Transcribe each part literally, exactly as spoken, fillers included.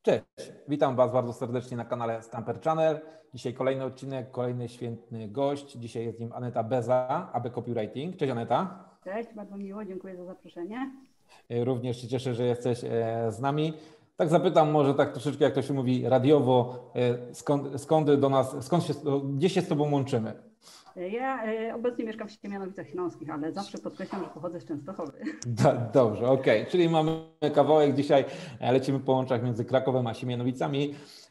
Cześć, witam Was bardzo serdecznie na kanale Stamper Channel. Dzisiaj kolejny odcinek, kolejny świetny gość. Dzisiaj jest nim Aneta Beza, A B Copywriting. Cześć Aneta. Cześć, bardzo miło, dziękuję za zaproszenie. Również się cieszę, że jesteś z nami. Tak zapytam może tak troszeczkę, jak to się mówi radiowo, skąd, skąd do nas, skąd się, gdzie się z Tobą łączymy? Ja obecnie mieszkam w Siemianowicach Śląskich, ale zawsze podkreślam, że pochodzę z Częstochowy. Do, dobrze, okej. Okay. Czyli mamy kawałek dzisiaj, lecimy po łączach między Krakowem a Siemianowicami.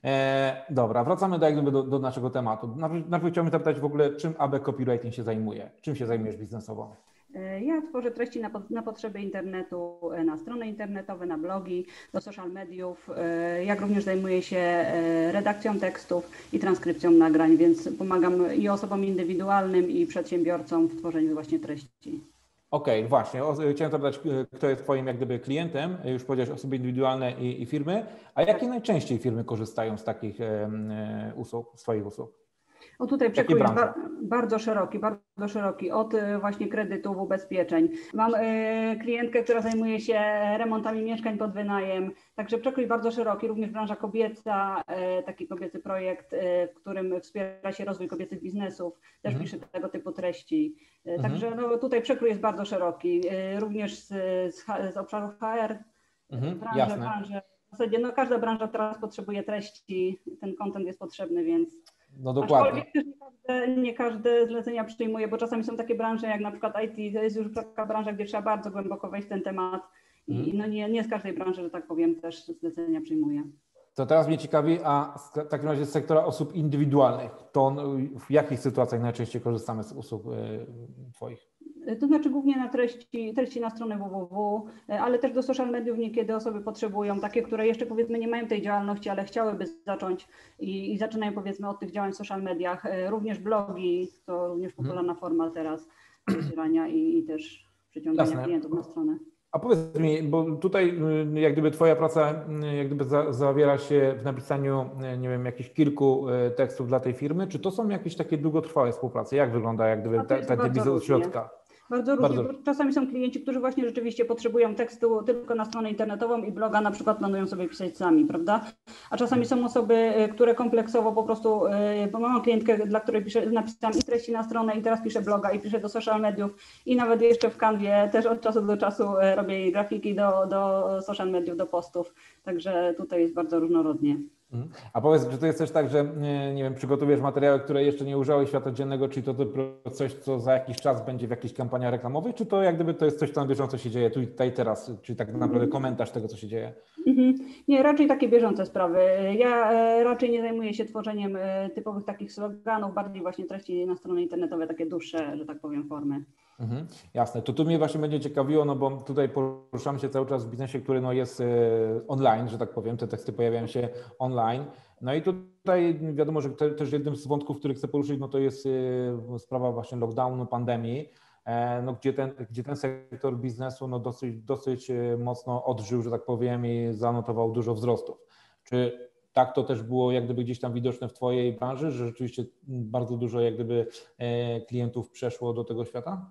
E, dobra, wracamy do, jakby do, do naszego tematu. Najpierw, najpierw chciałbym zapytać w ogóle, czym A B Copywriting się zajmuje? Czym się zajmujesz biznesowo? Ja tworzę treści na, na potrzeby internetu, na strony internetowe, na blogi, do social mediów, jak również zajmuję się redakcją tekstów i transkrypcją nagrań, więc pomagam i osobom indywidualnym, i przedsiębiorcom w tworzeniu właśnie treści. Okej, okay, właśnie. Chciałem zapytać, kto jest Twoim jak gdyby klientem, już powiedziałeś osoby indywidualne i, i firmy, a jakie tak. najczęściej firmy korzystają z takich e, usług, swoich usług? O tutaj przekrój jest ba bardzo szeroki, bardzo szeroki, od właśnie kredytów, ubezpieczeń. Mam y, klientkę, która zajmuje się remontami mieszkań pod wynajem, także przekrój bardzo szeroki, również branża kobieca, y, taki kobiecy projekt, y, w którym wspiera się rozwój kobiecych biznesów, też mhm. piszę tego typu treści. Y, mhm. Także no, tutaj przekrój jest bardzo szeroki, y, również z, z, z obszaru H R, mhm. branże, Jasne. branże. W zasadzie no, każda branża teraz potrzebuje treści, ten content jest potrzebny, więc... No dokładnie. Aczkolwiek nie każde, nie każde zlecenia przyjmuje, bo czasami są takie branże jak na przykład I T, to jest już taka branża, gdzie trzeba bardzo głęboko wejść w ten temat i mm. no nie, nie z każdej branży, że tak powiem, też zlecenia przyjmuje. To teraz mnie ciekawi, a w takim razie z sektora osób indywidualnych, to w jakich sytuacjach najczęściej korzystamy z usług Twoich? To znaczy głównie na treści, treści na stronę www, ale też do social mediów niekiedy osoby potrzebują, takie, które jeszcze powiedzmy nie mają tej działalności, ale chciałyby zacząć i, i zaczynają powiedzmy od tych działań w social mediach. Również blogi, to również popularna forma teraz docierania i, i też przyciągania Jasne. klientów na stronę. A powiedz mi, bo tutaj jak gdyby Twoja praca jak gdyby za, zawiera się w napisaniu, nie wiem, jakichś kilku tekstów dla tej firmy, czy to są jakieś takie długotrwałe współprace? Jak wygląda jak gdyby ta, ta biznes od środka? Bardzo różnie, Bardzo... bo czasami są klienci, którzy właśnie rzeczywiście potrzebują tekstu tylko na stronę internetową i bloga na przykład planują sobie pisać sami, prawda? A czasami są osoby, które kompleksowo po prostu, bo mam klientkę, dla której piszę, napisałam i treści na stronę i teraz piszę bloga i piszę do social mediów i nawet jeszcze w Canwie też od czasu do czasu robię grafiki do, do social mediów, do postów, także tutaj jest bardzo różnorodnie. A powiedz, czy to jest też tak, że nie wiem, przygotowujesz materiały, które jeszcze nie ujrzały światła dziennego, czyli to coś, co za jakiś czas będzie w jakichś kampaniach reklamowych, czy to jak gdyby to jest coś, co na bieżąco się dzieje tu i tutaj teraz, czyli tak naprawdę komentarz tego, co się dzieje? Nie, raczej takie bieżące sprawy. Ja raczej nie zajmuję się tworzeniem typowych takich sloganów, bardziej właśnie treści na strony internetowe, takie dłuższe, że tak powiem, formy. Mhm, jasne. To tu mnie właśnie będzie ciekawiło, no bo tutaj poruszamy się cały czas w biznesie, który no jest online, że tak powiem, te teksty pojawiają się online. No i tutaj wiadomo, że te, też jednym z wątków, który chcę poruszyć, no to jest sprawa właśnie lockdownu, pandemii, no gdzie ten, gdzie ten sektor biznesu no dosyć, dosyć mocno odżył, że tak powiem, i zanotował dużo wzrostów. Czy tak to też było jak gdyby gdzieś tam widoczne w Twojej branży, że rzeczywiście bardzo dużo jak gdyby klientów przeszło do tego świata?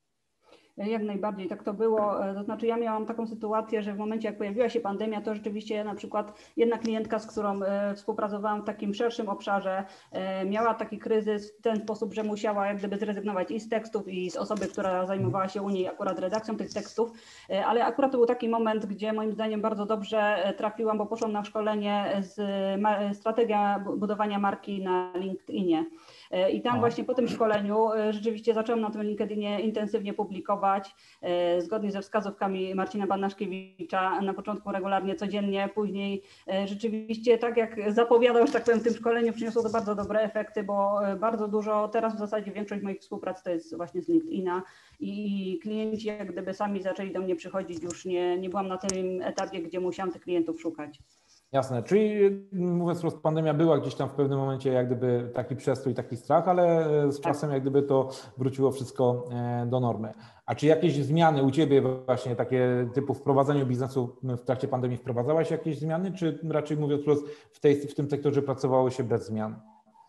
Jak najbardziej tak to było, to znaczy ja miałam taką sytuację, że w momencie jak pojawiła się pandemia, to rzeczywiście na przykład jedna klientka, z którą współpracowałam w takim szerszym obszarze, miała taki kryzys w ten sposób, że musiała jak gdyby zrezygnować i z tekstów, i z osoby, która zajmowała się u niej akurat redakcją tych tekstów, ale akurat to był taki moment, gdzie moim zdaniem bardzo dobrze trafiłam, bo poszłam na szkolenie z strategia budowania marki na LinkedInie. I tam właśnie po tym szkoleniu rzeczywiście zaczęłam na tym LinkedInie intensywnie publikować, zgodnie ze wskazówkami Marcina Banaszkiewicza, na początku regularnie, codziennie, później rzeczywiście tak jak zapowiadał, że tak powiem, w tym szkoleniu przyniosło to bardzo dobre efekty, bo bardzo dużo, teraz w zasadzie większość moich współprac to jest właśnie z LinkedIna i klienci jak gdyby sami zaczęli do mnie przychodzić, już nie, nie byłam na tym etapie, gdzie musiałam tych klientów szukać. Jasne, czyli mówiąc wprost, pandemia była gdzieś tam w pewnym momencie jak gdyby taki przestój, taki strach, ale z czasem jak gdyby to wróciło wszystko do normy. A czy jakieś zmiany u Ciebie właśnie takie typu wprowadzeniu biznesu w trakcie pandemii wprowadzałaś jakieś zmiany, czy raczej mówiąc wprost w, tej, w tym sektorze pracowało się bez zmian?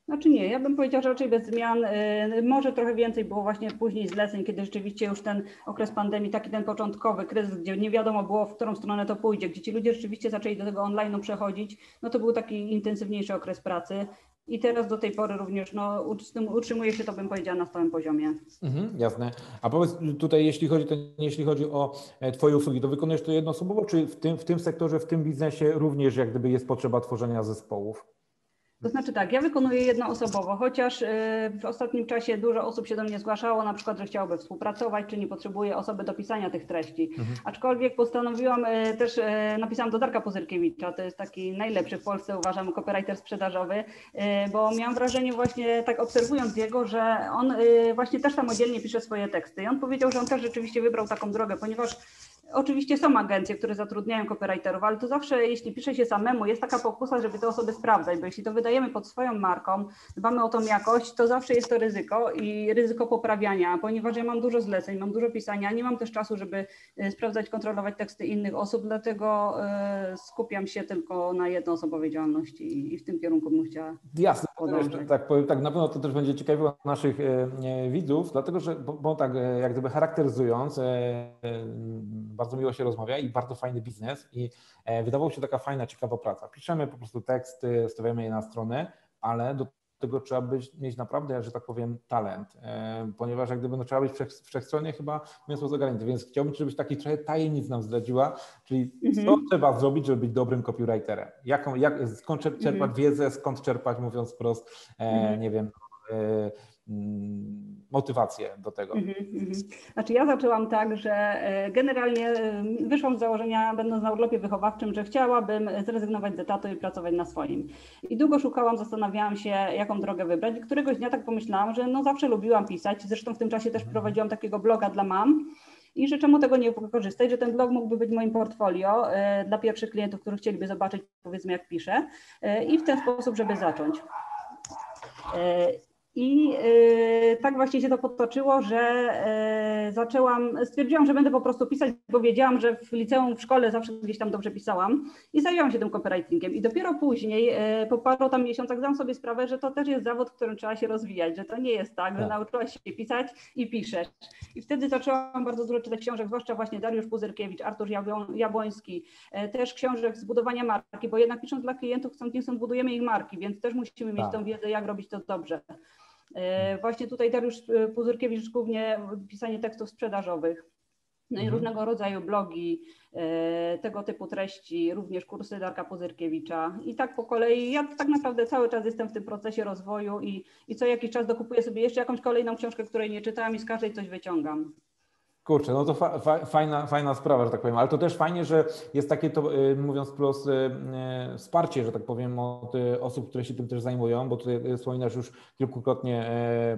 Znaczy nie, ja bym powiedziała, że raczej bez zmian. Może trochę więcej było właśnie później zleceń, kiedy rzeczywiście już ten okres pandemii, taki ten początkowy kryzys, gdzie nie wiadomo było, w którą stronę to pójdzie, gdzie ci ludzie rzeczywiście zaczęli do tego online'u przechodzić, no to był taki intensywniejszy okres pracy. I teraz do tej pory również no, utrzymuje się to, bym powiedziała, na stałym poziomie. Mhm, jasne. A powiedz tutaj, jeśli chodzi, to, jeśli chodzi o Twoje usługi, to wykonujesz to jednoosobowo, czy w tym, w tym sektorze, w tym biznesie również jak gdyby jest potrzeba tworzenia zespołów? To znaczy tak, ja wykonuję jednoosobowo, chociaż w ostatnim czasie dużo osób się do mnie zgłaszało, na przykład, że chciałoby współpracować, czy nie potrzebuje osoby do pisania tych treści. Mhm. Aczkolwiek postanowiłam, też napisałam do Darka Puzyrkiewicza, to jest taki najlepszy w Polsce, uważam, copywriter sprzedażowy, bo miałam wrażenie właśnie tak obserwując jego, że on właśnie też samodzielnie pisze swoje teksty i on powiedział, że on też rzeczywiście wybrał taką drogę, ponieważ oczywiście są agencje, które zatrudniają copywriterów, ale to zawsze, jeśli pisze się samemu, jest taka pokusa, żeby te osoby sprawdzać, bo jeśli to wydajemy pod swoją marką, dbamy o tą jakość, to zawsze jest to ryzyko i ryzyko poprawiania, ponieważ ja mam dużo zleceń, mam dużo pisania, nie mam też czasu, żeby sprawdzać, kontrolować teksty innych osób, dlatego skupiam się tylko na jednoosobowej działalności i w tym kierunku bym chciała Jasne, podążać. tak powiem, tak na pewno to też będzie ciekawiło naszych widzów, dlatego że, bo, bo tak jak gdyby charakteryzując, bardzo miło się rozmawia i bardzo fajny biznes i wydawało się taka fajna, ciekawa praca. Piszemy po prostu teksty, stawiamy je na stronę, ale do tego trzeba być, mieć naprawdę, że tak powiem, talent, ponieważ jak gdyby no, trzeba być wszech, wszechstronnie chyba mięso zagarnięte, więc chciałbym, żebyś taki trochę tajemnic nam zdradziła, czyli co mm-hmm. trzeba zrobić, żeby być dobrym copywriterem? Jaką, jak, skąd czerpać mm-hmm. wiedzę, skąd czerpać, mówiąc wprost, mm-hmm. nie wiem, motywację do tego. Znaczy ja zaczęłam tak, że generalnie wyszłam z założenia, będąc na urlopie wychowawczym, że chciałabym zrezygnować z etatu i pracować na swoim. I długo szukałam, zastanawiałam się, jaką drogę wybrać. I któregoś dnia tak pomyślałam, że no zawsze lubiłam pisać. Zresztą w tym czasie też prowadziłam takiego bloga dla mam. I że czemu tego nie wykorzystać, że ten blog mógłby być moim portfolio y, dla pierwszych klientów, którzy chcieliby zobaczyć, powiedzmy, jak piszę y, i w ten sposób, żeby zacząć. Y, I y, tak właśnie się to potoczyło, że y, zaczęłam, stwierdziłam, że będę po prostu pisać, bo wiedziałam, że w liceum, w szkole zawsze gdzieś tam dobrze pisałam i zajęłam się tym copywritingiem. I dopiero później, y, po paru tam miesiącach zdałam sobie sprawę, że to też jest zawód, w którym trzeba się rozwijać, że to nie jest tak, tak, że nauczyłaś się pisać i piszesz. I wtedy zaczęłam bardzo dużo czytać książek, zwłaszcza właśnie Dariusz Puzyrkiewicz, Artur Jabłoński, y, też książek z budowania marki, bo jednak pisząc dla klientów, chcąc nie chcąc budujemy ich marki, więc też musimy mieć tak. tą wiedzę, jak robić to dobrze. Właśnie tutaj Dariusz Puzyrkiewicz głównie pisanie tekstów sprzedażowych, no i mhm. różnego rodzaju blogi, tego typu treści, również kursy Darka Puzyrkiewicza i tak po kolei. Ja tak naprawdę cały czas jestem w tym procesie rozwoju i, i co jakiś czas dokupuję sobie jeszcze jakąś kolejną książkę, której nie czytałam i z każdej coś wyciągam. Kurczę, no to fa, fa, fajna, fajna sprawa, że tak powiem, ale to też fajnie, że jest takie, to mówiąc wprost, wsparcie, że tak powiem, od osób, które się tym też zajmują, bo tutaj wspominasz już kilkukrotnie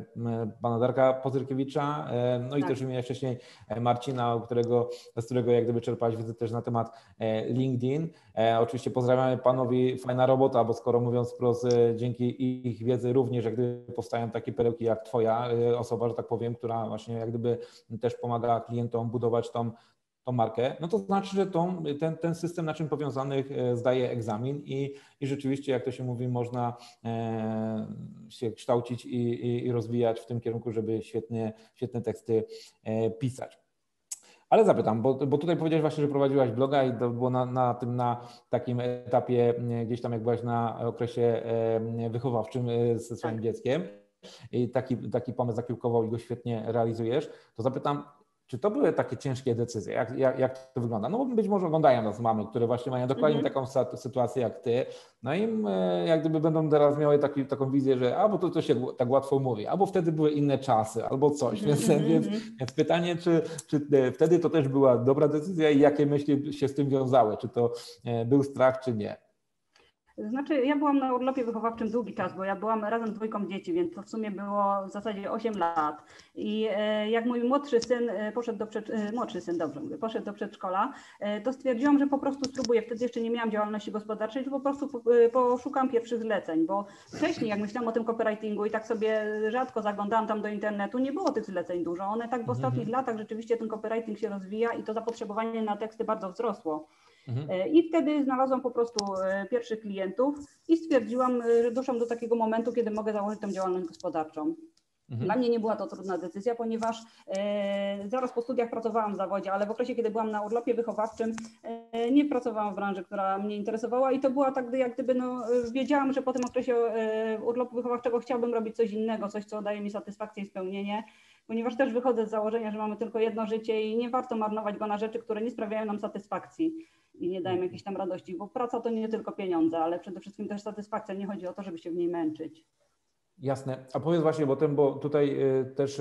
pana Darka Puzyrkiewicza, no i tak. też wymieniałeś wcześniej Marcina, którego, z którego jak gdyby czerpać wiedzę też na temat LinkedIn. Oczywiście pozdrawiamy panowi, fajna robota, bo skoro mówiąc wprost, dzięki ich wiedzy również jak gdyby powstają takie perełki jak twoja osoba, że tak powiem, która właśnie jak gdyby też pomaga klientom budować tą, tą markę, no to znaczy, że tą, ten, ten system naczyń powiązanych zdaje egzamin i, i rzeczywiście, jak to się mówi, można e, się kształcić i, i, i rozwijać w tym kierunku, żeby świetnie, świetne teksty e, pisać. Ale zapytam, bo, bo tutaj powiedziałeś właśnie, że prowadziłaś bloga i to było na, na tym, na takim etapie gdzieś tam, jak byłaś na okresie wychowawczym ze swoim tak. dzieckiem i taki, taki pomysł zakiełkował i go świetnie realizujesz, to zapytam, czy to były takie ciężkie decyzje? Jak, jak, jak to wygląda? No bo być może oglądają nas mamy, które właśnie mają dokładnie mm-hmm. taką sytuację jak ty, no i jak gdyby będą teraz miały taki, taką wizję, że albo to, to się tak łatwo mówi, albo wtedy były inne czasy, albo coś. Więc, mm-hmm. więc, więc pytanie, czy, czy wtedy to też była dobra decyzja i jakie myśli się z tym wiązały? Czy to był strach, czy nie? Znaczy, ja byłam na urlopie wychowawczym długi czas, bo ja byłam razem z dwójką dzieci, więc to w sumie było w zasadzie osiem lat. I jak mój młodszy syn poszedł do przedszkola, młodszy syn, dobrze mówię, poszedł do przedszkola, to stwierdziłam, że po prostu spróbuję. Wtedy jeszcze nie miałam działalności gospodarczej, że po prostu poszukam pierwszych zleceń, bo wcześniej, jak myślałam o tym copywritingu i tak sobie rzadko zaglądałam tam do internetu, nie było tych zleceń dużo. One tak w ostatnich mm-hmm. latach rzeczywiście ten copywriting się rozwija i to zapotrzebowanie na teksty bardzo wzrosło. Mhm. I wtedy znalazłam po prostu pierwszych klientów i stwierdziłam, że doszłam do takiego momentu, kiedy mogę założyć tę działalność gospodarczą. Mhm. Dla mnie nie była to trudna decyzja, ponieważ e, zaraz po studiach pracowałam w zawodzie, ale w okresie, kiedy byłam na urlopie wychowawczym, e, nie pracowałam w branży, która mnie interesowała i to była tak, jak gdyby, no, wiedziałam, że po tym okresie e, urlopu wychowawczego chciałabym robić coś innego, coś, co daje mi satysfakcję i spełnienie, ponieważ też wychodzę z założenia, że mamy tylko jedno życie i nie warto marnować go na rzeczy, które nie sprawiają nam satysfakcji i nie dają jakiejś tam radości, bo praca to nie tylko pieniądze, ale przede wszystkim też satysfakcja, nie chodzi o to, żeby się w niej męczyć. Jasne. A powiedz właśnie, bo, ten, bo tutaj też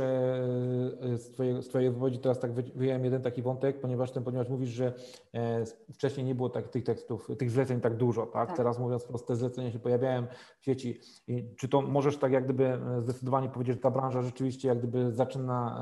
z twojej, z twojej wypowiedzi teraz tak wyjąłem jeden taki wątek, ponieważ ten, ponieważ mówisz, że wcześniej nie było tak, tych tekstów, tych zleceń tak dużo, tak? Tak. Teraz mówiąc wprost, te zlecenia się pojawiają w sieci. I czy to możesz tak jak gdyby zdecydowanie powiedzieć, że ta branża rzeczywiście jak gdyby zaczyna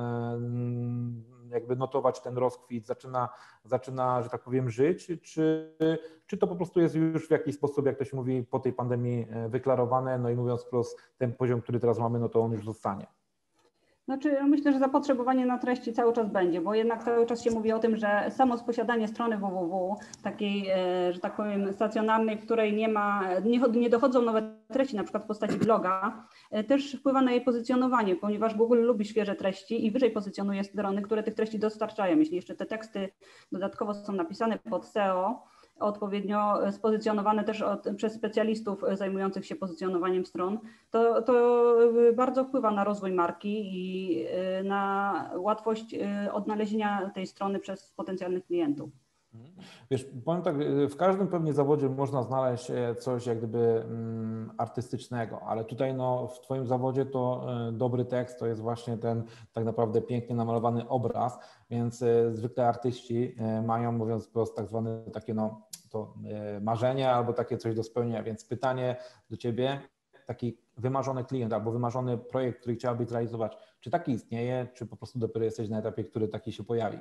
jakby notować ten rozkwit, zaczyna, zaczyna, że tak powiem, żyć, czy, czy to po prostu jest już w jakiś sposób, jak to się mówi, po tej pandemii wyklarowane, no i mówiąc wprost, ten poziom, który teraz mamy, no to on już zostanie? Znaczy, myślę, że zapotrzebowanie na treści cały czas będzie, bo jednak cały czas się mówi o tym, że samo posiadanie strony www, takiej, że tak powiem, stacjonarnej, w której nie ma, nie, nie dochodzą nowe treści, na przykład w postaci bloga, też wpływa na jej pozycjonowanie, ponieważ Google lubi świeże treści i wyżej pozycjonuje strony, które tych treści dostarczają. Jeśli jeszcze te teksty dodatkowo są napisane pod S E O, odpowiednio spozycjonowane też od, przez specjalistów zajmujących się pozycjonowaniem stron, to, to bardzo wpływa na rozwój marki i na łatwość odnalezienia tej strony przez potencjalnych klientów. Wiesz, powiem tak, w każdym pewnie zawodzie można znaleźć coś jak gdyby artystycznego, ale tutaj no, w Twoim zawodzie to dobry tekst to jest właśnie ten tak naprawdę pięknie namalowany obraz, więc zwykle artyści mają, mówiąc wprost, tak zwane takie no, to marzenie albo takie coś do spełnienia, więc pytanie do Ciebie, taki wymarzony klient albo wymarzony projekt, który chciałabyś zrealizować, czy taki istnieje, czy po prostu dopiero jesteś na etapie, który taki się pojawi?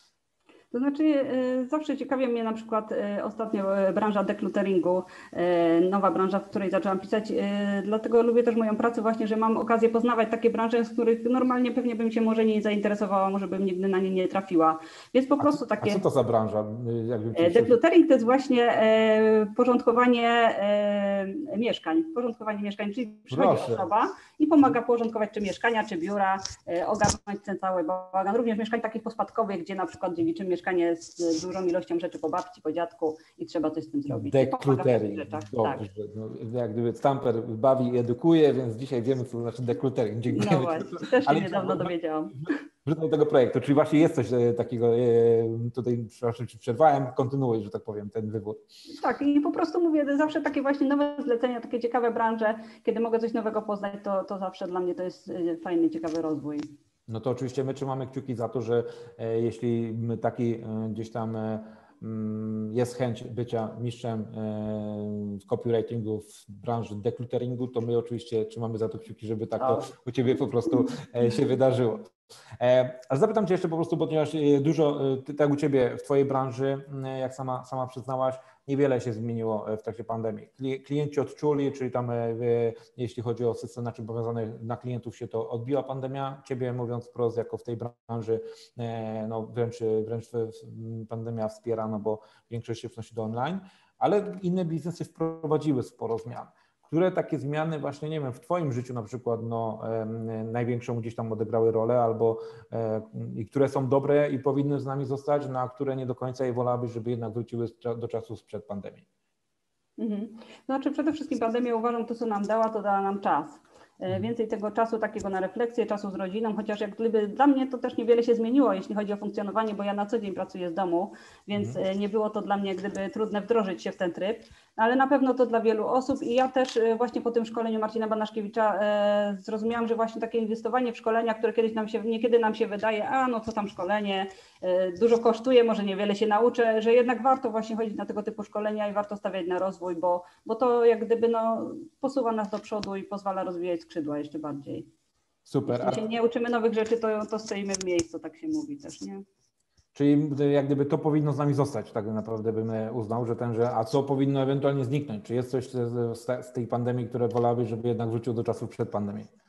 To znaczy zawsze ciekawi mnie na przykład ostatnio branża declutteringu, nowa branża, w której zaczęłam pisać, dlatego lubię też moją pracę właśnie, że mam okazję poznawać takie branże, z których normalnie pewnie bym się może nie zainteresowała, może bym nigdy na nie nie trafiła, więc po a prostu co, takie... A co to za branża? Decluttering to jest właśnie porządkowanie mieszkań, porządkowanie mieszkań, czyli przychodzi Proszę. osoba i pomaga porządkować czy mieszkania, czy biura, ogarnąć ten cały bałagan, również mieszkań takich pospadkowych, gdzie na przykład dziewiczym mieszkanie z dużą ilością rzeczy po babci, po dziadku i trzeba coś z tym zrobić. Decluttering, dobrze. Tak. No, jak gdyby Stamper bawi i edukuje, więc dzisiaj wiemy, co to znaczy decluttering. Dziękujemy. No właśnie, też się niedawno dowiedziałam. Wrócę do tego projektu, czyli właśnie jest coś takiego, tutaj przepraszam, czy przerwałem, kontynuuj, że tak powiem, ten wywód. Tak i po prostu mówię, zawsze takie właśnie nowe zlecenia, takie ciekawe branże, kiedy mogę coś nowego poznać, to, to zawsze dla mnie to jest fajny, ciekawy rozwój. No to oczywiście my trzymamy kciuki za to, że jeśli taki gdzieś tam jest chęć bycia mistrzem w copywritingu w branży declutteringu, to my oczywiście trzymamy za to kciuki, żeby tak to u Ciebie po prostu się wydarzyło. Ale zapytam Cię jeszcze po prostu, ponieważ dużo, tak u Ciebie w Twojej branży, jak sama, sama przyznałaś, niewiele się zmieniło w trakcie pandemii. Klienci odczuli, czyli tam jeśli chodzi o system naczyń powiązanych, na klientów się to odbiła pandemia. Ciebie mówiąc wprost, jako w tej branży, no wręcz, wręcz pandemia wspiera, no bo większość się przenosi do online, ale inne biznesy wprowadziły sporo zmian. Które takie zmiany właśnie, nie wiem, w Twoim życiu na przykład no, e, największą gdzieś tam odegrały rolę albo e, i które są dobre i powinny z nami zostać, na które nie do końca je wolałabyś, żeby jednak wróciły do czasów sprzed pandemii? Mhm. Znaczy przede wszystkim pandemia uważam to, co nam dała, to dała nam czas. Więcej tego czasu takiego na refleksję, czasu z rodziną, chociaż jak gdyby dla mnie to też niewiele się zmieniło, jeśli chodzi o funkcjonowanie, bo ja na co dzień pracuję z domu, więc mm. nie było to dla mnie gdyby trudne wdrożyć się w ten tryb, ale na pewno to dla wielu osób i ja też właśnie po tym szkoleniu Marcina Banaszkiewicza e, zrozumiałam, że właśnie takie inwestowanie w szkolenia, które kiedyś nam się, niekiedy nam się wydaje, a no co tam szkolenie, e, dużo kosztuje, może niewiele się nauczę, że jednak warto właśnie chodzić na tego typu szkolenia i warto stawiać na rozwój, bo, bo to jak gdyby no, posuwa nas do przodu i pozwala rozwijać skrzydła jeszcze bardziej. Super. Jeśli się nie uczymy nowych rzeczy, to, to stoimy w miejscu, tak się mówi też, nie? Czyli jak gdyby to powinno z nami zostać, tak naprawdę bym uznał, że ten, że a co powinno ewentualnie zniknąć? Czy jest coś z, z tej pandemii, które wolałabyś, żeby jednak wrócił do czasów przed pandemią?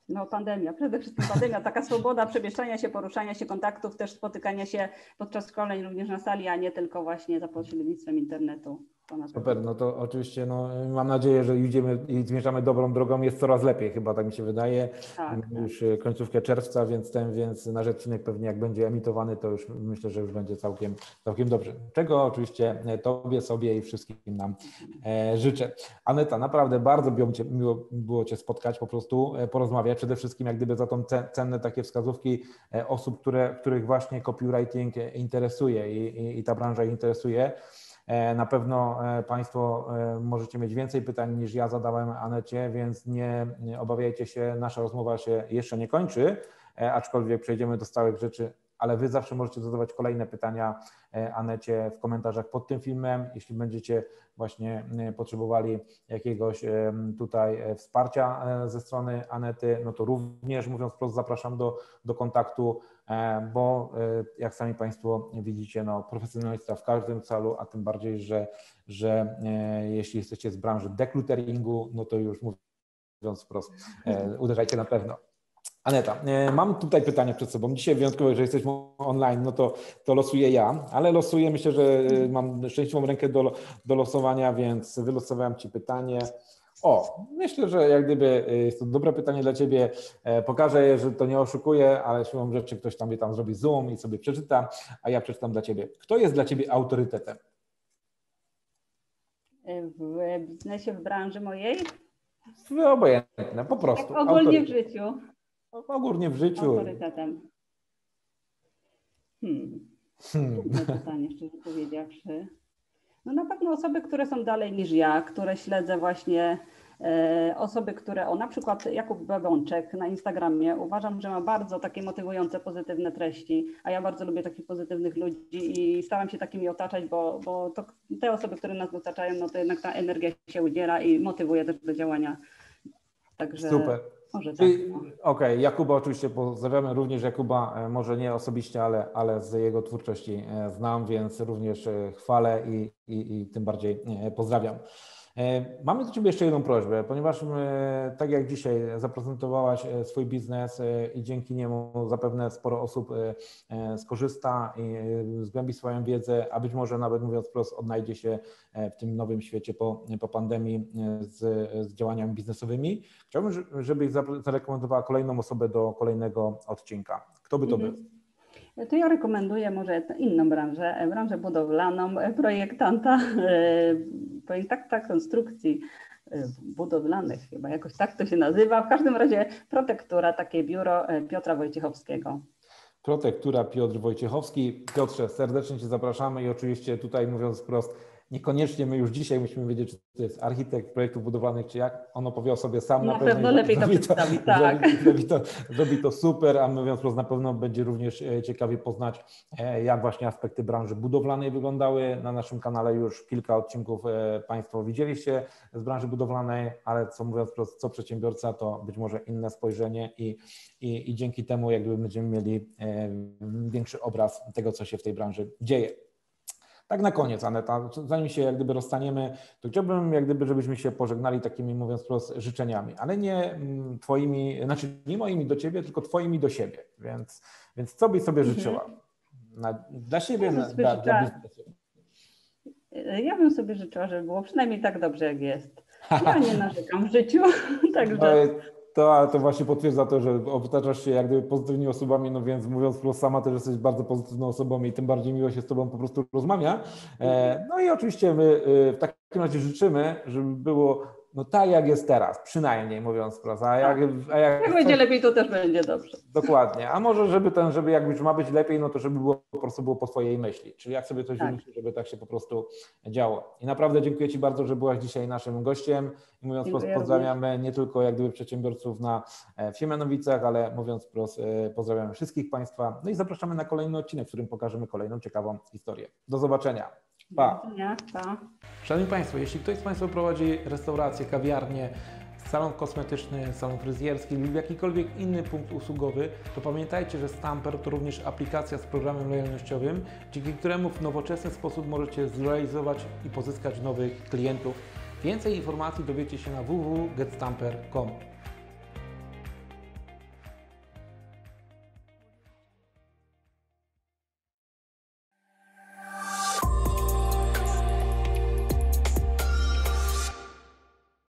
No pandemia, przede wszystkim pandemia, taka swoboda przemieszczania się, poruszania się, kontaktów, też spotykania się podczas szkoleń również na sali, a nie tylko właśnie za pośrednictwem internetu. Super, no to oczywiście no, mam nadzieję, że idziemy i zmierzamy dobrą drogą, jest coraz lepiej chyba, tak mi się wydaje. Tak, Już tak. końcówkę czerwca, więc ten, więc nasz odcinek pewnie jak będzie emitowany, to już myślę, że już będzie całkiem, całkiem dobrze. Czego oczywiście Tobie, sobie i wszystkim nam e, życzę. Aneta, naprawdę bardzo miło, cię, miło było Cię spotkać, po prostu e, porozmawiać, przede wszystkim jak gdyby za tą cenne takie wskazówki e, osób, które, których właśnie copywriting interesuje i, i, i ta branża interesuje. Na pewno Państwo możecie mieć więcej pytań niż ja zadałem Anecie, więc nie obawiajcie się, nasza rozmowa się jeszcze nie kończy, aczkolwiek przejdziemy do stałych rzeczy, ale Wy zawsze możecie zadawać kolejne pytania Anecie w komentarzach pod tym filmem. Jeśli będziecie właśnie potrzebowali jakiegoś tutaj wsparcia ze strony Anety, no to również, mówiąc wprost, zapraszam do, do kontaktu, bo jak sami Państwo widzicie, no, profesjonalista w każdym celu, a tym bardziej, że, że jeśli jesteście z branży declutteringu, no to już mówiąc wprost, uderzajcie na pewno. Aneta, mam tutaj pytanie przed sobą. Dzisiaj wyjątkowo, że jesteśmy online, no to, to losuję ja, ale losuję, myślę, że mam szczęśliwą rękę do, do losowania, więc wylosowałem Ci pytanie. O, myślę, że jak gdyby jest to dobre pytanie dla Ciebie. Pokażę, że to nie oszukuję, ale siłą rzeczy ktoś tam, tam zrobi zoom i sobie przeczyta, a ja przeczytam dla Ciebie. Kto jest dla Ciebie autorytetem? W biznesie, w branży mojej? Obojętne, po prostu. Tak ogólnie w życiu. Ogólnie w życiu. Autorytetem. Hmm. hmm. Trudne pytanie, szczerze powiedziawszy. No na pewno osoby, które są dalej niż ja, które śledzę właśnie, e, osoby, które, o na przykład Jakub Babączek na Instagramie, uważam, że ma bardzo takie motywujące, pozytywne treści, a ja bardzo lubię takich pozytywnych ludzi i staram się takimi otaczać, bo, bo to, te osoby, które nas otaczają, no to jednak ta energia się udziela i motywuje też do działania. Także super. Może tak. No. Okej, okay. Jakuba oczywiście pozdrawiamy, również Jakuba, może nie osobiście, ale, ale z jego twórczości znam, więc również chwalę i, i, i tym bardziej pozdrawiam. Mamy do Ciebie jeszcze jedną prośbę, ponieważ tak jak dzisiaj zaprezentowałaś swój biznes i dzięki niemu zapewne sporo osób skorzysta i zgłębi swoją wiedzę, a być może nawet mówiąc wprost odnajdzie się w tym nowym świecie po, po pandemii z, z działaniami biznesowymi. Chciałbym, żebyś zarekomendowała kolejną osobę do kolejnego odcinka. Kto by to był? To ja rekomenduję może inną branżę, branżę budowlaną, projektanta, projektanta konstrukcji budowlanych, chyba jakoś tak to się nazywa. W każdym razie Protektura, takie biuro Piotra Wojciechowskiego. Protektura Piotr Wojciechowski. Piotrze, serdecznie Cię zapraszamy i oczywiście tutaj mówiąc wprost, niekoniecznie my już dzisiaj musimy wiedzieć, czy to jest architekt projektów budowlanych, czy jak. On opowie o sobie sam. Na, na pewno, pewno lepiej to przedstawi, tak. Zrobi, zrobi, to, zrobi to super, a mówiąc wprost, na pewno będzie również ciekawie poznać, jak właśnie aspekty branży budowlanej wyglądały. Na naszym kanale już kilka odcinków Państwo widzieliście z branży budowlanej, ale co mówiąc wprost, co przedsiębiorca, to być może inne spojrzenie i, i, i dzięki temu jakby będziemy mieli większy obraz tego, co się w tej branży dzieje. Tak na koniec, Aneta, zanim się jak gdyby rozstaniemy, to chciałbym jak gdyby, żebyśmy się pożegnali takimi, mówiąc wprost, życzeniami, ale nie Twoimi, znaczy nie moimi do Ciebie, tylko Twoimi do siebie, więc, więc co byś sobie Mhm. życzyła? Na, dla siebie, Ja bym na, sobie dla, dla życzyła- biznesu. Ja bym sobie życzyła, żeby było przynajmniej tak dobrze, jak jest. Ja nie narzekam w życiu, To, także to, ale to właśnie potwierdza to, że otaczasz się jak gdyby pozytywnymi osobami, no więc mówiąc wprost, sama też jesteś bardzo pozytywną osobą i tym bardziej miło się z Tobą po prostu rozmawia. E, no i oczywiście my e, w takim razie życzymy, żeby było no tak jak jest teraz, przynajmniej mówiąc wprost, a jak, a jak, jak będzie lepiej, to też będzie dobrze. dokładnie, a może żeby ten, żeby jak już ma być lepiej, no to żeby było po prostu było po Twojej myśli, czyli jak sobie coś Tak. wymyślić, żeby tak się po prostu działo. I naprawdę dziękuję Ci bardzo, że byłaś dzisiaj naszym gościem i mówiąc wprost, Dziękuję pozdrawiamy nie tylko jak gdyby przedsiębiorców na e, w Siemianowicach, ale mówiąc wprost, e, pozdrawiamy wszystkich Państwa, no i zapraszamy na kolejny odcinek, w którym pokażemy kolejną ciekawą historię. Do zobaczenia. Pa! Do widzenia. Pa. Szanowni Państwo, jeśli ktoś z Państwa prowadzi restaurację, kawiarnię, salon kosmetyczny, salon fryzjerski lub jakikolwiek inny punkt usługowy, to pamiętajcie, że Stamper to również aplikacja z programem lojalnościowym, dzięki któremu w nowoczesny sposób możecie zrealizować i pozyskać nowych klientów. Więcej informacji dowiecie się na w w w kropka get stamper kropka com.